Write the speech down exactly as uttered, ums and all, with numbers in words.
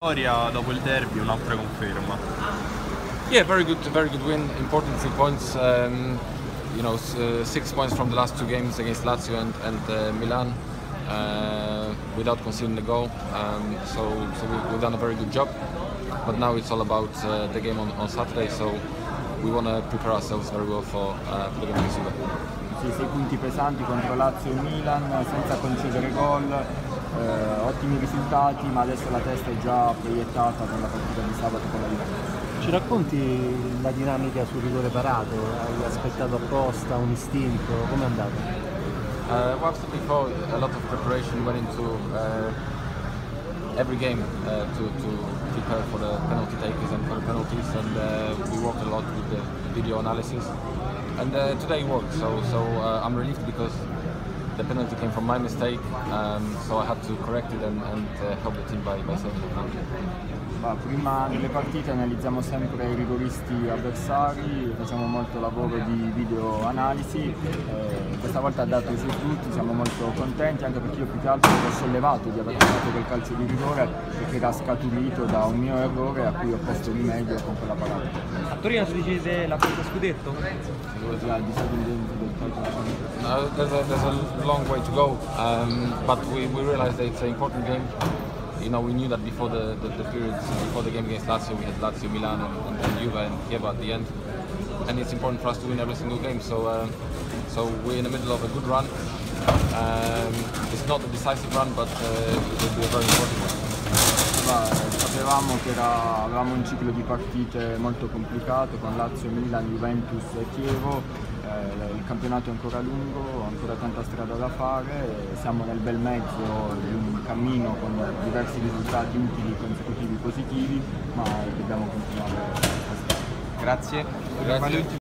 Dopo il derby un'altra conferma. Yeah, very good, very good win. Important three points. Um, you know, uh, six points from the last two games against Lazio and, and uh, Milan, uh, without conceding the goal. Um, so, so we, we've done a very good job. But now it's all about uh, the game on, on Saturday. So we want to prepare ourselves very well for, uh, for the game against Juve. Sì, sei punti pesanti contro Lazio e Milan, senza concedere gol. Eh, ottimi risultati, ma adesso la testa è già proiettata con la partita di sabato con la Juve. Ci racconti la dinamica sul rigore parato? Hai aspettato apposta, un istinto? Com'è andato? Uh, well, I've said before, a lot of preparation went into uh, every game uh, to, to prepare for the penalty takers and for the penalties, and uh, we worked a lot with the video analysis. And uh, today it worked, so, so uh, I'm relieved because the penalty came from my mistake, um, so I had to correct it and, and uh, help the team by, by saving the penalty. Ma prima delle partite analizziamo sempre i rigoristi avversari, facciamo molto lavoro di video analisi, eh, questa volta ha dato i suoi frutti, siamo molto contenti anche perché io più che altro ho sollevato di aver fatto quel calcio di rigore perché era scaturito da un mio errore a cui ho posto rimedio con quella parata. A Torino si decide la quarta scudetto? Così al di sotto del calcio. No, there's a, there's a long way to go, um, but we, we realized that it's an important game. You know, we knew that before the, the, the periods, before the game against Lazio, we had Lazio, Milan, and, and Juve and Kiev at the end. And it's important for us to win every single game. So, uh, so we're in the middle of a good run. Um, it's not a decisive run, but uh, it will be a very important one. Sapevamo che era, avevamo un ciclo di partite molto complicato con Lazio, Milan, Juventus e Chievo, eh, il campionato è ancora lungo, ancora tanta strada da fare, siamo nel bel mezzo di un cammino con diversi risultati utili, consecutivi, positivi, ma dobbiamo continuare. Grazie. Grazie.